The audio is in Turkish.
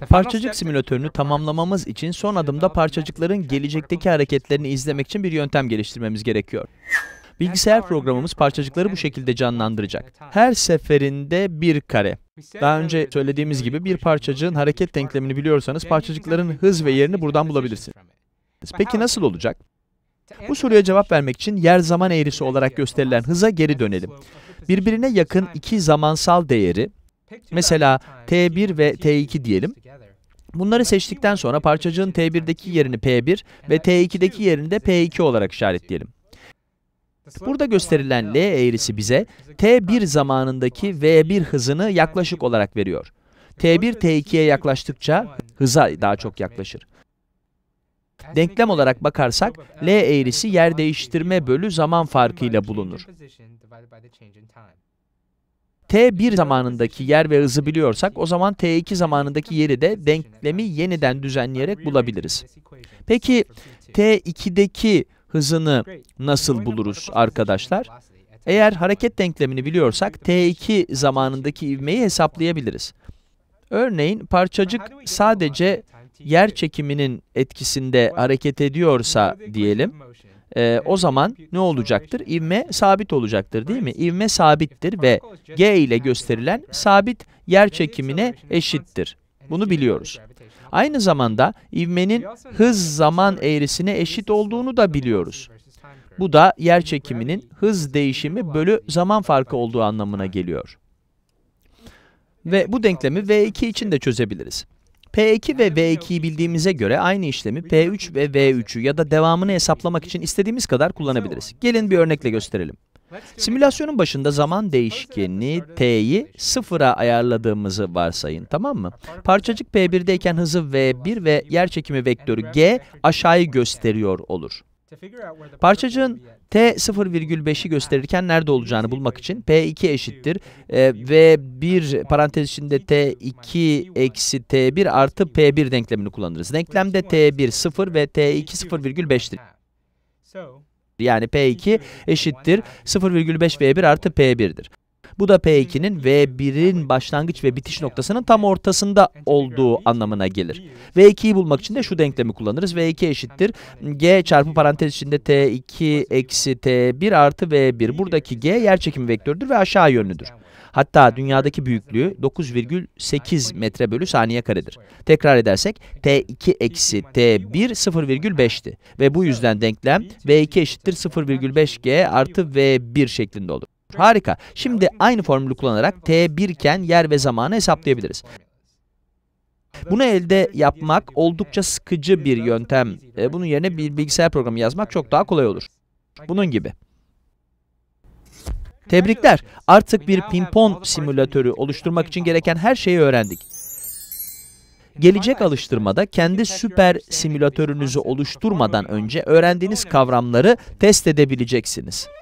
Parçacık simülatörünü tamamlamamız için son adımda parçacıkların gelecekteki hareketlerini izlemek için bir yöntem geliştirmemiz gerekiyor. Bilgisayar programımız parçacıkları bu şekilde canlandıracak. Her seferinde bir kare. Daha önce söylediğimiz gibi bir parçacığın hareket denklemini biliyorsanız parçacıkların hız ve yerini buradan bulabilirsiniz. Peki nasıl olacak? Bu soruya cevap vermek için yer-zaman eğrisi olarak gösterilen hıza geri dönelim. Birbirine yakın iki zamansal değeri, mesela t1 ve t2 diyelim. Bunları seçtikten sonra parçacığın t1'deki yerini p1 ve t2'deki yerini de p2 olarak işaretleyelim. Burada gösterilen L eğrisi bize t1 zamanındaki v1 hızını yaklaşık olarak veriyor. t1 t2'ye yaklaştıkça hıza daha çok yaklaşır. Denklem olarak bakarsak L eğrisi yer değiştirme bölü zaman farkıyla bulunur. t1 zamanındaki yer ve hızı biliyorsak o zaman t2 zamanındaki yeri de denklemi yeniden düzenleyerek bulabiliriz. Peki t2'deki hızını nasıl buluruz arkadaşlar? Eğer hareket denklemini biliyorsak t2 zamanındaki ivmeyi hesaplayabiliriz. Örneğin parçacık sadece yer çekiminin etkisinde hareket ediyorsa diyelim, o zaman ne olacaktır? İvme sabit olacaktır değil mi? İvme sabittir ve g ile gösterilen sabit yer çekimine eşittir. Bunu biliyoruz. Aynı zamanda ivmenin hız-zaman eğrisine eşit olduğunu da biliyoruz. Bu da yer çekiminin hız değişimi bölü zaman farkı olduğu anlamına geliyor. Ve bu denklemi V2 için de çözebiliriz. P2 ve V2'yi bildiğimize göre aynı işlemi P3 ve V3'ü ya da devamını hesaplamak için istediğimiz kadar kullanabiliriz. Gelin bir örnekle gösterelim. Simülasyonun başında zaman değişkeni t'yi sıfıra ayarladığımızı varsayın, tamam mı? Parçacık P1'deyken hızı V1 ve yerçekimi vektörü G aşağıyı gösteriyor olur. Parçacığın t 0,5'i gösterirken nerede olacağını bulmak için P2 eşittir V1 parantez içinde T2 eksi T1 artı P1 denklemini kullanırız. Denklemde T1 0 ve T2 0,5'tir. Yani P2 eşittir 0,5 V1 artı P1'dir. Bu da P2'nin V1'in başlangıç ve bitiş noktasının tam ortasında olduğu anlamına gelir. V2'yi bulmak için de şu denklemi kullanırız. V2 eşittir G çarpı parantez içinde T2 eksi T1 artı V1. Buradaki G yerçekimi vektörüdür ve aşağı yönlüdür. Hatta dünyadaki büyüklüğü 9,8 metre bölü saniye karedir. Tekrar edersek T2 eksi T1 0,5'ti. Ve bu yüzden denklem V2 eşittir 0,5G artı V1 şeklinde olur. Harika. Şimdi aynı formülü kullanarak t1 iken yer ve zamanı hesaplayabiliriz. Bunu elde yapmak oldukça sıkıcı bir yöntem. Bunun yerine bir bilgisayar programı yazmak çok daha kolay olur. Bunun gibi. Tebrikler. Artık bir pimpon simülatörü oluşturmak için gereken her şeyi öğrendik. Gelecek alıştırmada kendi süper simülatörünüzü oluşturmadan önce öğrendiğiniz kavramları test edebileceksiniz.